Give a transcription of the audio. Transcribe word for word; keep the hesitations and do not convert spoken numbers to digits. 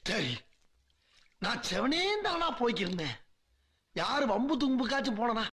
சரி, நான் செவனே தானா போய்க்கிருந்தேன். யாரு வம்பு தும்புக்காச்சும் போனனா?